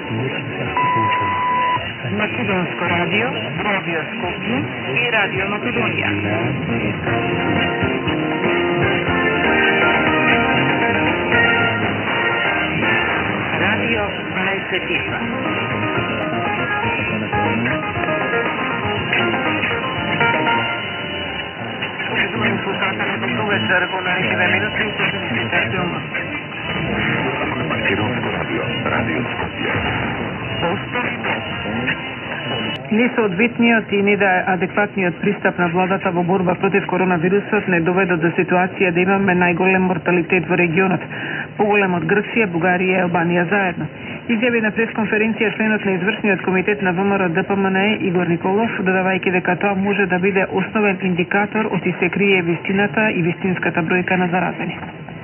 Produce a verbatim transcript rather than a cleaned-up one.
Македонско радио, Радио Скопје и Радио Македонија. Радио Најсветица. Уважаеми слушатели, добро вечер. Во наредните минути слушате Македонско радио, Радио Скопје. Не соодветниот и неадекватниот пристап на владата во борба против коронавирусот не доведе до ситуација да имаме најголем морталитет во регионот, поголем од Грција, Бугарија и Албанија заедно. Изјави на пресконференција членот на извршниот комитет на ВМРО Д П М Н Е Игор Николов, додавајќи дека тоа може да биде основен индикатор од се крие вистината и вистинската бројка на заразени.